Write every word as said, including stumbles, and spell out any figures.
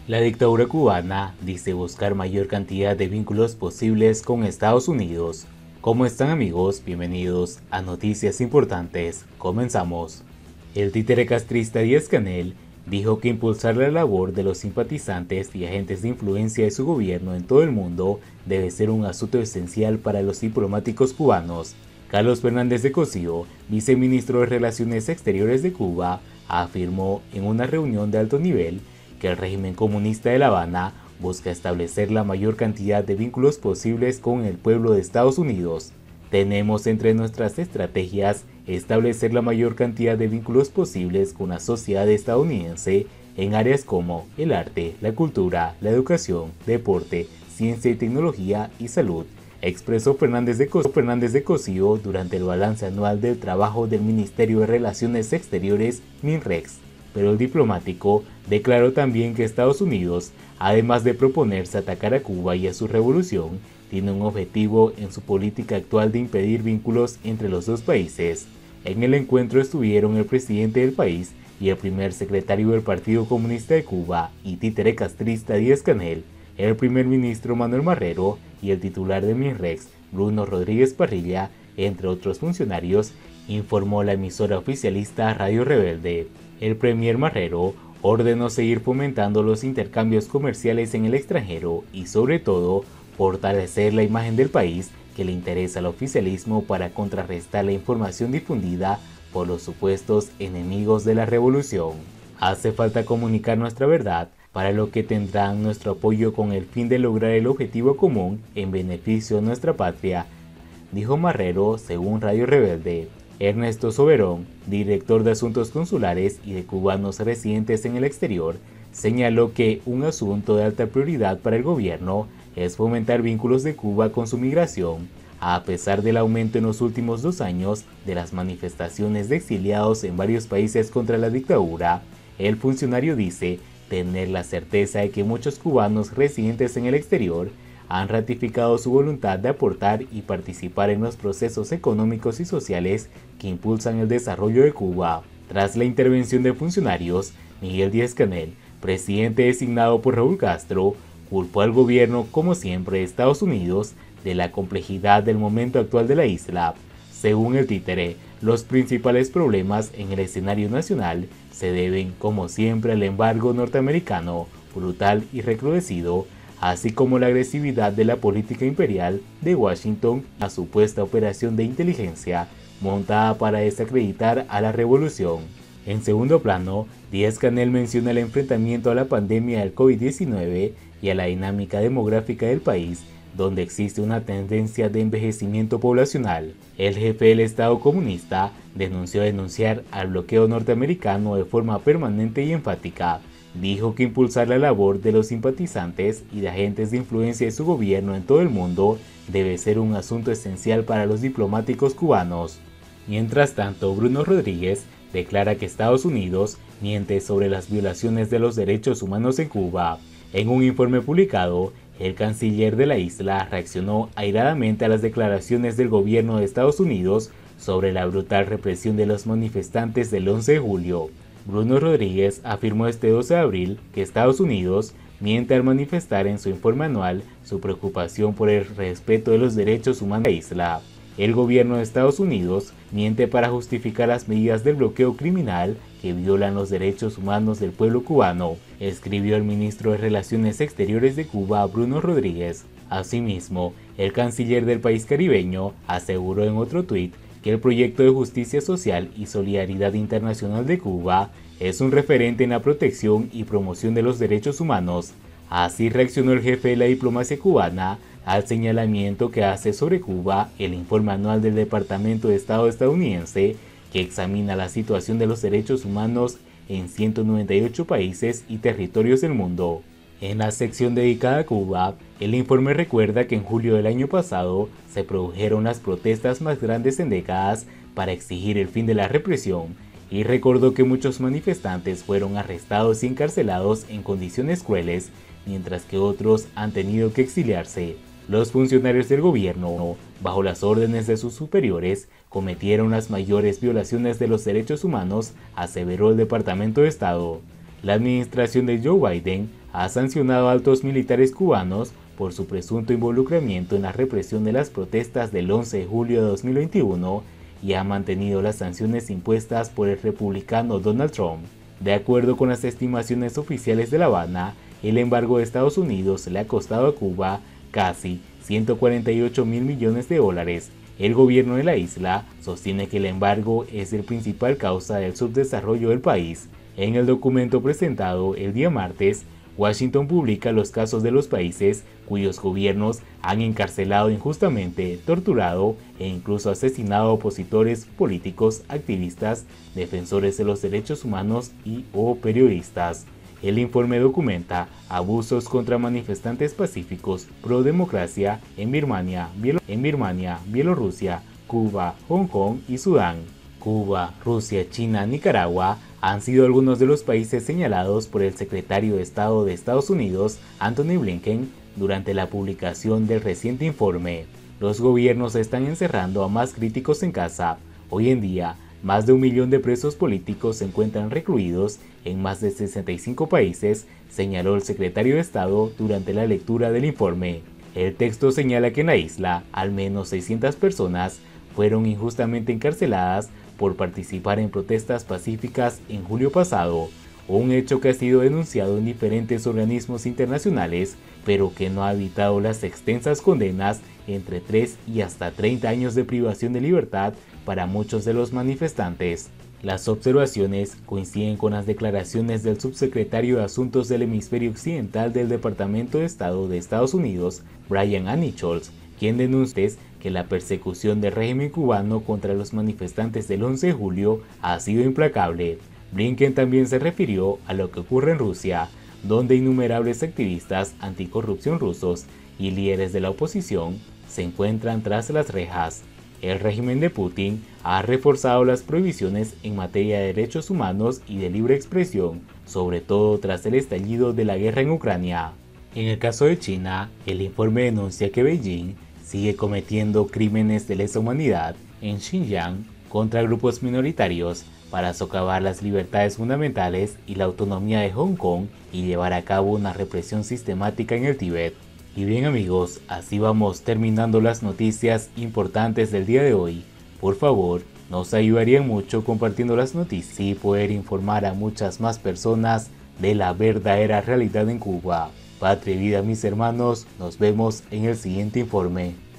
La dictadura cubana dice buscar mayor cantidad de vínculos posibles con Estados Unidos. ¿Cómo están, amigos? Bienvenidos a Noticias Importantes. Comenzamos. El títere castrista Díaz-Canel dijo que impulsar la labor de los simpatizantes y agentes de influencia de su gobierno en todo el mundo debe ser un asunto esencial para los diplomáticos cubanos. Carlos Fernández de Cosío, viceministro de Relaciones Exteriores de Cuba, afirmó en una reunión de alto nivel que el régimen comunista de La Habana busca establecer la mayor cantidad de vínculos posibles con el pueblo de Estados Unidos. Tenemos entre nuestras estrategias establecer la mayor cantidad de vínculos posibles con la sociedad estadounidense en áreas como el arte, la cultura, la educación, deporte, ciencia y tecnología y salud, expresó Fernández de, Cos Fernández de Cosío durante el balance anual del trabajo del Ministerio de Relaciones Exteriores, MINREX. Pero el diplomático declaró también que Estados Unidos, además de proponerse atacar a Cuba y a su revolución, tiene un objetivo en su política actual de impedir vínculos entre los dos países. En el encuentro estuvieron el presidente del país y el primer secretario del Partido Comunista de Cuba y títere castrista Díaz-Canel, el primer ministro Manuel Marrero y el titular de MINREX, Bruno Rodríguez Parrilla, entre otros funcionarios, informó la emisora oficialista Radio Rebelde. El premier Marrero ordenó seguir fomentando los intercambios comerciales en el extranjero y, sobre todo, fortalecer la imagen del país que le interesa al oficialismo para contrarrestar la información difundida por los supuestos enemigos de la revolución. Hace falta comunicar nuestra verdad, para lo que tendrán nuestro apoyo con el fin de lograr el objetivo común en beneficio de nuestra patria, dijo Marrero según Radio Rebelde. Ernesto Soberón, director de Asuntos Consulares y de cubanos residentes en el exterior, señaló que un asunto de alta prioridad para el gobierno es fomentar vínculos de Cuba con su migración, a pesar del aumento en los últimos dos años de las manifestaciones de exiliados en varios países contra la dictadura. El funcionario dice tener la certeza de que muchos cubanos residentes en el exterior han ratificado su voluntad de aportar y participar en los procesos económicos y sociales que impulsan el desarrollo de Cuba. Tras la intervención de funcionarios, Miguel Díaz-Canel, presidente designado por Raúl Castro, culpó al gobierno, como siempre de Estados Unidos, de la complejidad del momento actual de la isla. Según el títere, los principales problemas en el escenario nacional se deben, como siempre, al embargo norteamericano, brutal y recrudecido, así como la agresividad de la política imperial de Washington, la supuesta operación de inteligencia montada para desacreditar a la revolución. En segundo plano, Díaz-Canel menciona el enfrentamiento a la pandemia del COVID diecinueve y a la dinámica demográfica del país, donde existe una tendencia de envejecimiento poblacional. El jefe del Estado comunista denunció denunciar al bloqueo norteamericano de forma permanente y enfática. Dijo que impulsar la labor de los simpatizantes y de agentes de influencia de su gobierno en todo el mundo debe ser un asunto esencial para los diplomáticos cubanos. Mientras tanto, Bruno Rodríguez declara que Estados Unidos miente sobre las violaciones de los derechos humanos en Cuba. En un informe publicado, el canciller de la isla reaccionó airadamente a las declaraciones del gobierno de Estados Unidos sobre la brutal represión de los manifestantes del once de julio. Bruno Rodríguez afirmó este doce de abril que Estados Unidos miente al manifestar en su informe anual su preocupación por el respeto de los derechos humanos de la isla. El gobierno de Estados Unidos miente para justificar las medidas del bloqueo criminal que violan los derechos humanos del pueblo cubano, escribió el ministro de Relaciones Exteriores de Cuba, Bruno Rodríguez. Asimismo, el canciller del país caribeño aseguró en otro tuit que el proyecto de justicia social y solidaridad internacional de Cuba es un referente en la protección y promoción de los derechos humanos. Así reaccionó el jefe de la diplomacia cubana al señalamiento que hace sobre Cuba el informe anual del Departamento de Estado estadounidense, que examina la situación de los derechos humanos en ciento noventa y ocho países y territorios del mundo. En la sección dedicada a Cuba, el informe recuerda que en julio del año pasado se produjeron las protestas más grandes en décadas para exigir el fin de la represión, y recordó que muchos manifestantes fueron arrestados y encarcelados en condiciones crueles, mientras que otros han tenido que exiliarse. Los funcionarios del gobierno, bajo las órdenes de sus superiores, cometieron las mayores violaciones de los derechos humanos, aseveró el Departamento de Estado. La administración de Joe Biden ha sancionado a altos militares cubanos por su presunto involucramiento en la represión de las protestas del once de julio de dos mil veintiuno y ha mantenido las sanciones impuestas por el republicano Donald Trump. De acuerdo con las estimaciones oficiales de La Habana, el embargo de Estados Unidos le ha costado a Cuba casi ciento cuarenta y ocho mil millones de dólares. El gobierno de la isla sostiene que el embargo es el principal causa del subdesarrollo del país. En el documento presentado el día martes, Washington publica los casos de los países cuyos gobiernos han encarcelado injustamente, torturado e incluso asesinado a opositores políticos, activistas, defensores de los derechos humanos y o periodistas. El informe documenta abusos contra manifestantes pacíficos pro democracia en Birmania, Bielo- en Birmania, Bielorrusia, Cuba, Hong Kong y Sudán. Cuba, Rusia, China, Nicaragua han sido algunos de los países señalados por el secretario de Estado de Estados Unidos, Antony Blinken, durante la publicación del reciente informe. Los gobiernos están encerrando a más críticos en casa. Hoy en día, más de un millón de presos políticos se encuentran recluidos en más de sesenta y cinco países, señaló el secretario de Estado durante la lectura del informe. El texto señala que en la isla, al menos seiscientas personas fueron injustamente encarceladas por participar en protestas pacíficas en julio pasado, un hecho que ha sido denunciado en diferentes organismos internacionales, pero que no ha evitado las extensas condenas entre tres y hasta treinta años de privación de libertad para muchos de los manifestantes. Las observaciones coinciden con las declaraciones del subsecretario de Asuntos del Hemisferio Occidental del Departamento de Estado de Estados Unidos, Brian A. Nichols, quien denuncia que la persecución del régimen cubano contra los manifestantes del once de julio ha sido implacable. Blinken también se refirió a lo que ocurre en Rusia, donde innumerables activistas anticorrupción rusos y líderes de la oposición se encuentran tras las rejas. El régimen de Putin ha reforzado las prohibiciones en materia de derechos humanos y de libre expresión, sobre todo tras el estallido de la guerra en Ucrania. En el caso de China, el informe denuncia que Beijing sigue cometiendo crímenes de lesa humanidad en Xinjiang contra grupos minoritarios para socavar las libertades fundamentales y la autonomía de Hong Kong y llevar a cabo una represión sistemática en el Tíbet. Y bien amigos, así vamos terminando las noticias importantes del día de hoy. Por favor, nos ayudarían mucho compartiendo las noticias y poder informar a muchas más personas de la verdadera realidad en Cuba. Patria y vida mis hermanos, nos vemos en el siguiente informe.